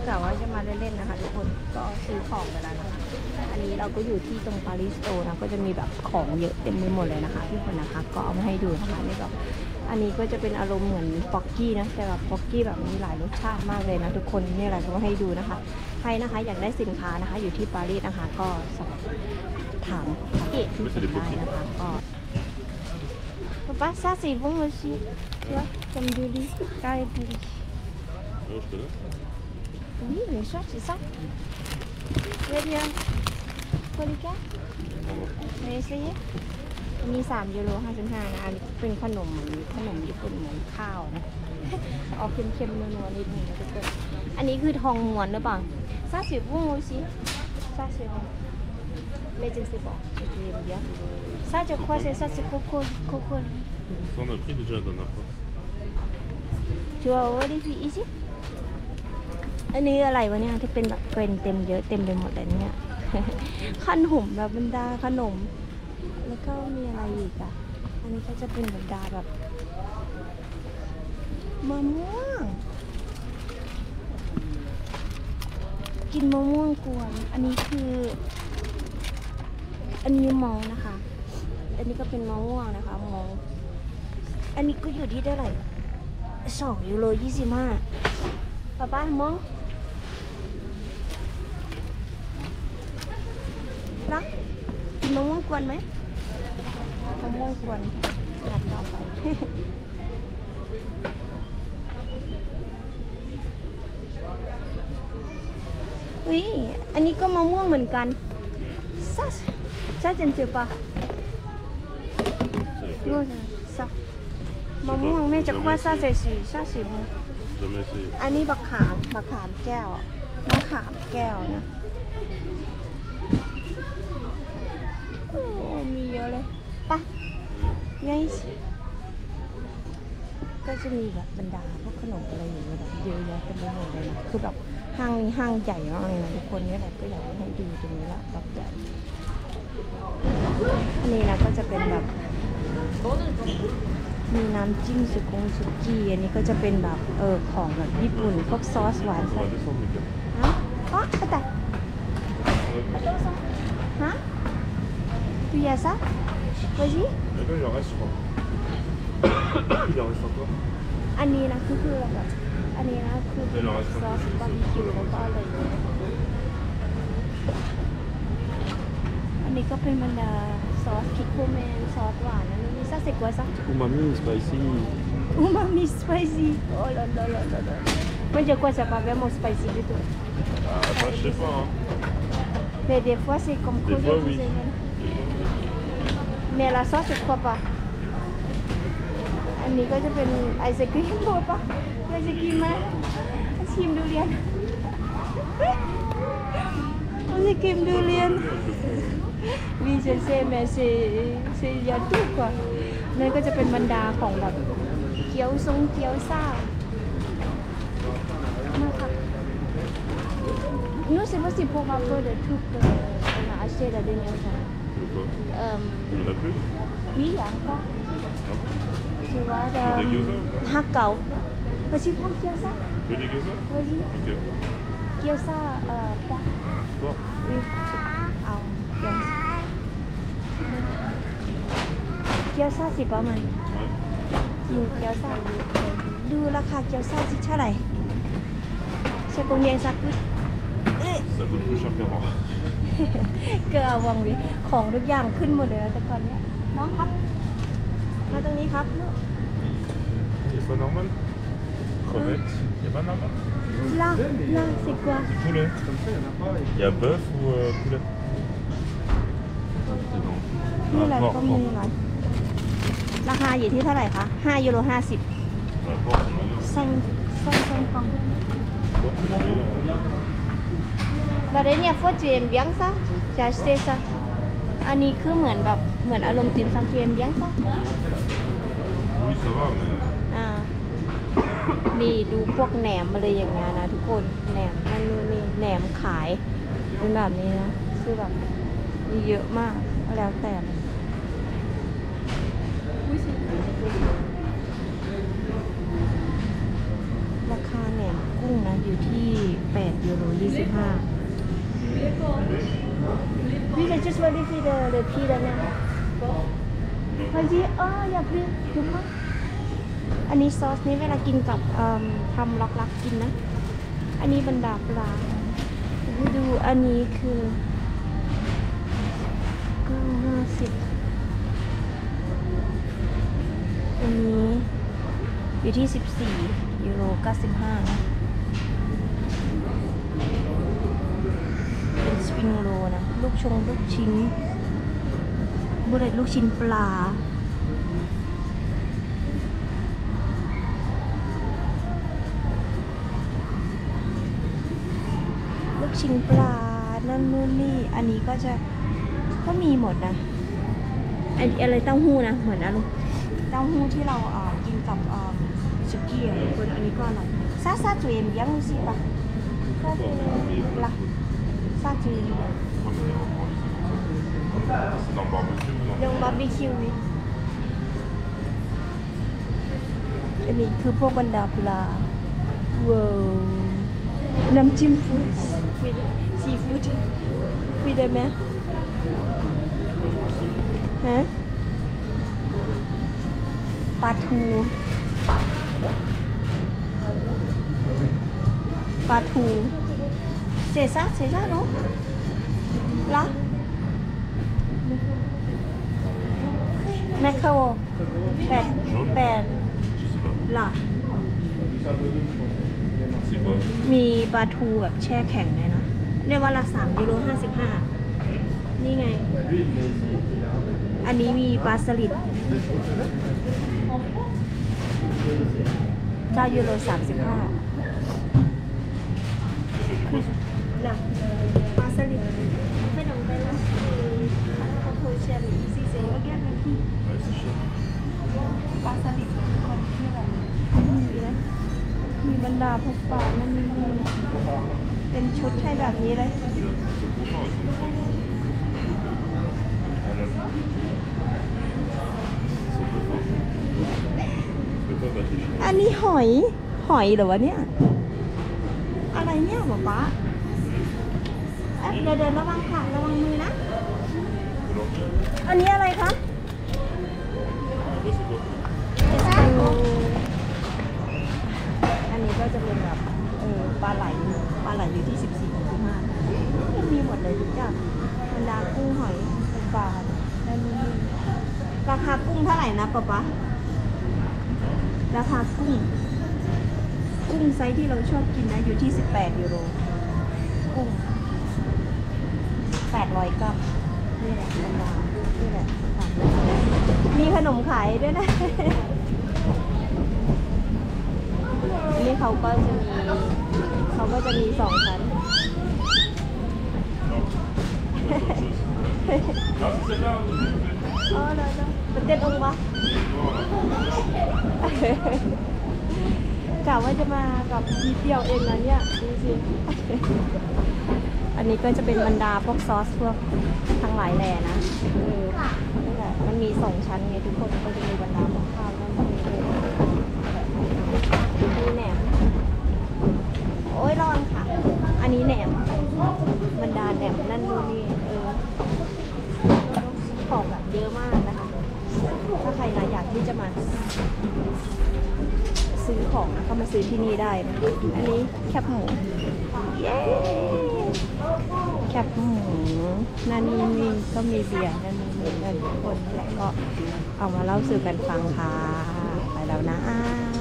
กะว่าจะมาเล่นๆนะคะทุกคนก็ซื้อของไปแล้วนะคะอันนี้เราก็อยู่ที่ตรงปารีสโตนะก็จะมีแบบของเยอะเต็มไปหมดเลยนะคะทุกคนนะคะก็เอามาให้ดูนะคะนี่แบบอันนี้ก็จะเป็นอารมณ์เหมือนป๊อกกี้นะแต่แบบป๊อกกี้แบบมีหลายรสชาติมากเลยนะทุกคนนี่อะไรก็มาให้ดูนะคะใครนะคะอยากได้สินค้านะคะอยู่ที่ปารีสนะคะก็สอบถามเกตที่ได้นะคะก็ Papa, ça c'est bon aussi. Tu vois, comme du riz, carré du riz. Je connais. Oui, mais ça, c'est ça. Tu veux bien Polika Vous essayer มี3 ยูโร 55 นะอันนี้เป็นขนมญี่ปุ่นเหมือนข้าวนะออกเค็มๆนัวๆนิดนึงนะทุกคนอันนี้คือทองม้วนหรือเปล่า Ça c'est bon aussi. Ça c'est bon. Mais je sais pas. Je l'aime bien. Ça, je crois que c'est coco. Ça, on a pris déjà la dernière fois. Tu vas vérifier ici อันนี้อะไรวะเนี่ยที่เป็นแบบเกรนเต็มเยอะเต็มไปหมดเลยเนี่ย ขนมแบบบรรดาขนมแล้วก็มีอะไรอีกอ่ะอันนี้ก็จะเป็นบรรดาแบบมะม่วงกินมะม่วงกวนอันนี้คืออันนี้มองนะคะอันนี้ก็เป็นมะม่วงนะคะมองอันนี้ก็อยู่ที่เท่าไหร่2 ยูโร 25ป้ามองรักกินมะม่วงกวนไหมมะม่วงกวนหัดเราไป อุ้ยอันนี้ก็มะม่วงเหมือนกันça je ne sais pas non ça มะม่วงแม่จะว่าça c'est bon Jamais essayé. อันนี้บักขามแก้วมะขามแก้วนะโอ้มีเยอะเลยปะไงก็จะมีแบบบรรดาพวกขนมอะไรอย่างเงี้ยแบบเยอะแยะเต็มไปหมดเลยนะคือแบบห้างนี้ห้างใหญ่มากเลยนะทุกคนนี่แหละก็อยากให้ดูตรงนี้ละแบบใหญ่อันนี้นะก็จะเป็นแบบมีน้ำจิ้มสุกี้อันนี้ก็จะเป็นแบบของแบบญี่ปุ่นพวกซอสหวาน On ใส่ va descendre, les gars. ฮะอ๋อแต่ฮะtu y as ça vas-y Eh ben, il en reste, je crois. Il en reste encore. อันนี้นะคือแบบอันนี้นะคือเป็นซอสบาร์บีคิวแล้วก็อะไรอย่างเงี้ยอันนี้ก็เป็นบรรดาซอสคิโคแมนซอสหวานนะนี่ซาเซกัวซะ Umami, spicy. Umami spicy oh là là là là là moi je crois que c'est pas vraiment spicy du tout Ah, bah, je sais pas. Hein. mais des fois c'est comme Des fois, oui. mais la sauce je crois pas อันนี้ก็จะเป็นไอศกรีมบอกปะไอศกรีมมาชิมดูเรียนไอศกรีมดูเรียนวีเซนเซ่แมเซยาตุกว่านั่นก็จะเป็นบรรดาของแบบเกี๊ยวซ่ามาค่ะnous c'est possible pour un peu de tout qu'on a acheté la dernière fois De quoi Il y en a plus oui il y a encore tu vois Des gyoza Hakao vas-y prends gyoza Tu veux des gyoza vas-y Ok. gyoza pas Bon. ouiเอาgyoza c'est pas mal Ouais. กินเกี๊ยวซ่าดูราคาเกี๊ยวซ่าสิเท่าไหร่ใช่กงเยนซักปุ๊บ Ça coûte plus cher qu'avant. เกลือวังวิของทุกอย่างขึ้นหมดเลยนะแต่ตอนนี้น้องครับมาตรงนี้ครับลูก C'est pas normal Crevettes. Il n'y a pas normal là c'est quoi Du poulet. Il y a bœuf ou poulet นี่แหละก็มีหลายราคาอยู่ที่เท่าไหร่คะ5 ยูโร 50 5 กล่องLa dernière fois tu aimes bien ça j'ai acheté ça อันนี้คือเหมือนแบบเหมือนอารมณ์ติ่มซำ tu aimes bien ça Oui, ça va, mais. นี่ดูพวกแหนมอะไรอย่างเงี้ยนะทุกคนแหนมนั่นนู่นนี่แหนมขายเป็นแบบนี้นะคือแบบมีเยอะมากแล้วแต่ราคาแหนมกุ้งนะอยู่ที่8 ยูยูโร25 พี่จะ just verify the P แล้วเนี่ยพอดีอยากรีดูมั้งอันนี้ซอสนี้เวลากินกับทำล็อกๆกินนะอันนี้บรรดาปลาดูอันนี้คือ950อันนี้อยู่ที่14ยูโร95เป็นสปริงโรลนะลูกชิ้นบุเรตลูกชิ้นปลาลูกชิ้นปลานั่นนู่นนี่อันนี้ก็มีหมดนะอันอะไรเต้าหู้นะเหมือนอะไรเต้าหู้ที่เรากินกับสุกี้อ่ะคนอันนี้ก็อร่อยซาจุยมยังสิปะซาจุยละซาจุย C'est dans le barbecue ou non? ยังบาร์บีคิวนี่อันนี้คือพวกบรรดาปลาว้าวน้ำจิ้มฟู้ดซีฟู้ดมีได้ไหมฮะปลาทูเสียซ่าเนาะละแมคโคร8 Je sais pas. ล่ะ C'est quoi? มีปลาทูแบบแช่แข็งเลยนะเนี่ยวันละ3 ยูโร 55นี่ไง อันนี้มีปลาสลิด9 ยูโร 35คือนะปลาสลิดไม่ต้องไปแล้วเขาโทรเชียร์ซีเซก็แก้กันที่ Ouais, c'est cher. ปลาสลิดคนที่แบบมีบรรดาพวกปลานั่นนี่เป็นชุดให้แบบนี้เลย อันนี้หอยเหรอวะเนี่ย อะไรเนี่ยหมอป๊าเดินระวังค่ะระวังมือนะ อันนี้อะไรคะ อันนี้ก็จะเป็นแบบปลาไหลอยู่ที่14-15มันมีหมดเลยทุกอย่างบรรดากุ้งหอยปลาและนี่ราคากุ้งเท่าไหร่นะป๊าป๊าราคากุ้งไซส์ที่เราชอบกินนะอยู่ที่18 ยูโรกุ้ง800 กรัมนี่แหละบรรดานี่แหละมีขนมขายด้วยนะ นี่เขาก็จะมี2 ชั้น อ๋อเลยเป็นเต้นองค์วะกะว่าจะมากับทีเดียวเองนะเนี่ยดูสิ อันนี้ก็จะเป็นบรรดาพวกซอสพวกทั้งหลายแหล่นะนี่แหละมันมี2 ชั้นไงทุกคนก็จะมีบรรดาพวกข้าวแล้วมีแหนมโอ้ยร้อนค่ะอันนี้แหนมบรรดาแหนมนั่นนู่นนี่ของแบบเยอะมากนะคะถ้าใครนะอยากที่จะมาซื้อของนะก็มาซื้อที่นี่ได้นะอันนี้แคบหมูเย้แคบหมูนั่นนี่ก็มีเบียร์นั่นนี่นั่นทุกคนแล้วก็เอามาเล่าสู่กันฟังค่ะไปแล้วนะ